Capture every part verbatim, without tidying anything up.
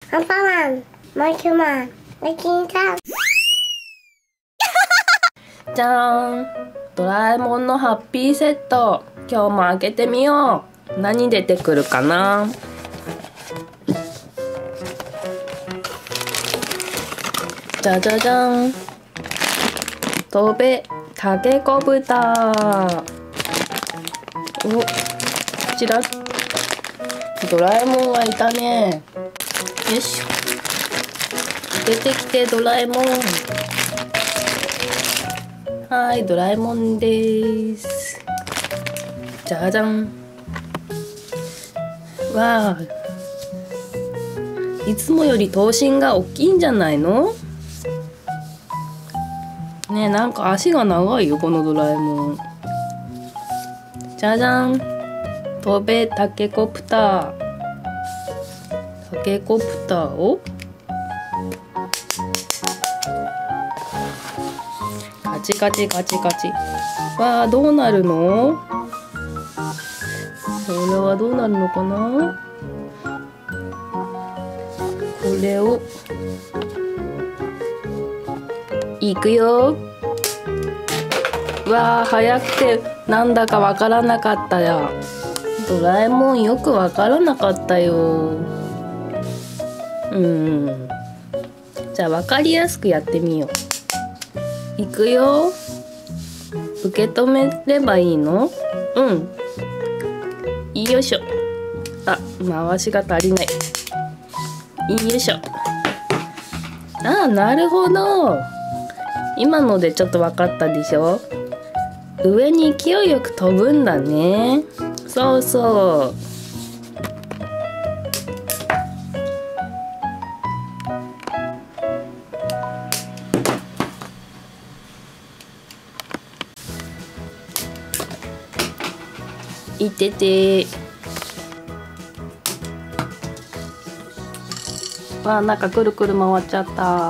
アンパンマン、マイクマン、レキンさん。 じゃーん、ドラえもんのハッピーセット、今日も開けてみよう。何出てくるかな。じゃじゃじゃん、飛べタケコプター。お、こちらドラえもんがいたね。よいしょ、出てきてドラえもん。はい、ドラえもんです。じゃじゃん。わあ、いつもより頭身が大きいんじゃないの？ねえ、なんか足が長いよこのドラえもん。じゃじゃん、飛べタケコプター。タケコプターをカチカチカチカチ。わあ、どうなるの？これはどうなるのかな。これをいくよ。わあ、早くてなんだかわからなかったや。ドラえもんよくわからなかったよ。うん。じゃあわかりやすくやってみよう。いくよ。受け止めればいいの？うん。よいしょ。あ、回しが足りない。よいしょ。ああ、なるほど。今のでちょっと分かったでしょ。上に勢いよく飛ぶんだね。そうそう。いてて。わあ、なんかくるくる回っちゃった。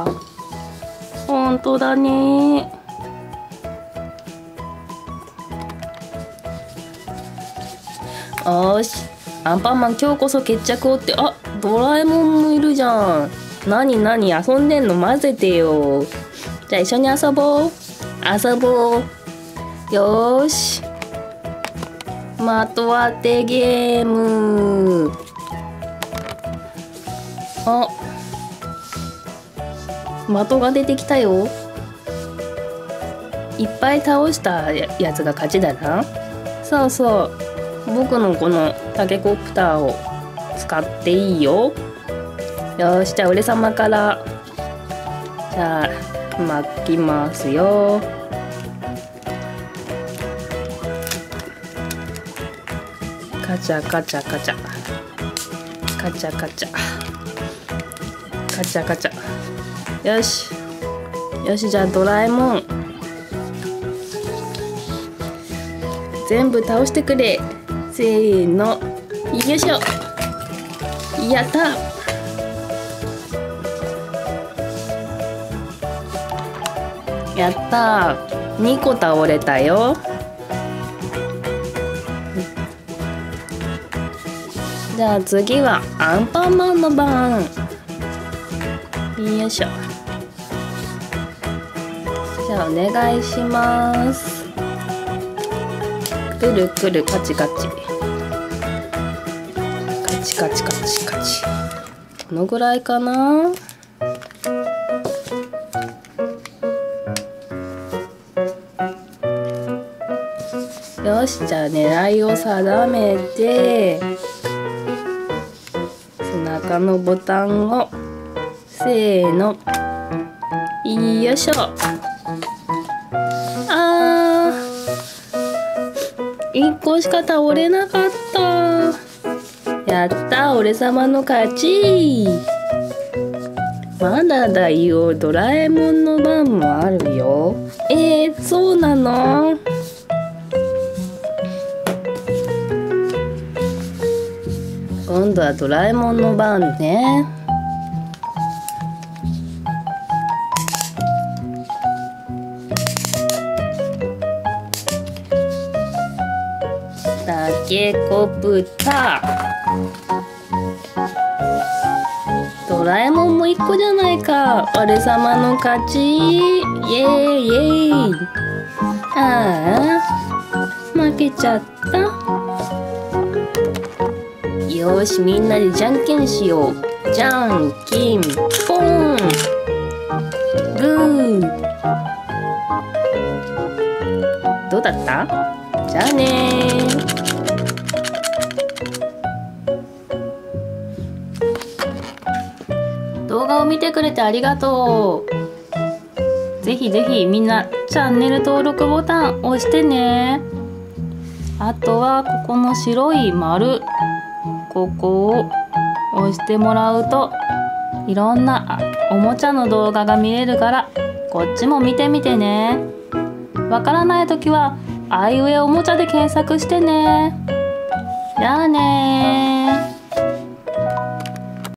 ほんとだね。よし、アンパンマン今日こそ決着をって。あ、ドラえもんもいるじゃん。なになに遊んでんの？混ぜてよ。じゃあ一緒に遊ぼう。遊ぼう。よーし。的当てゲーム。あ、的が出てきたよ。いっぱい倒したやつが勝ちだな。そうそう、僕のこのタケコプターを使っていいよ。よし、じゃあ俺様から。じゃあ巻きますよ。カチャカチャカチャカチャカチャカチャカチャ。よしよし、じゃあドラえもん全部倒してくれ。せーの、よいしょ。やった。やった。にこ倒れたよ。じゃあ次はアンパンマンの番。よいしょ。じゃあお願いします。くるくるカチカチカチカチカチカチ。このぐらいかな。よし、じゃあ狙いを定めて背中のボタンをせーの、よいしょ。あー、いっこしか倒れなかった。やった、俺様の勝ち。まだだよ、ドラえもんの番もあるよ。えー、そうなの？今度はドラえもんの番ね。タケコプター。ドラえもんもいっこじゃないか。俺様の勝ち。イエーイイエーイ。ああ、負けちゃった。よーし、みんなでじゃんけんしよう。じゃんけんぽん。グー。どうだった？じゃあねー。動画を見てくれてありがとう。ぜひぜひみんなチャンネル登録ボタン押してね。あとはここの白い丸、ここを押してもらうといろんなおもちゃの動画が見れるからこっちも見てみてね。わからないときはあいうえおもちゃで検索してね。じゃあねー。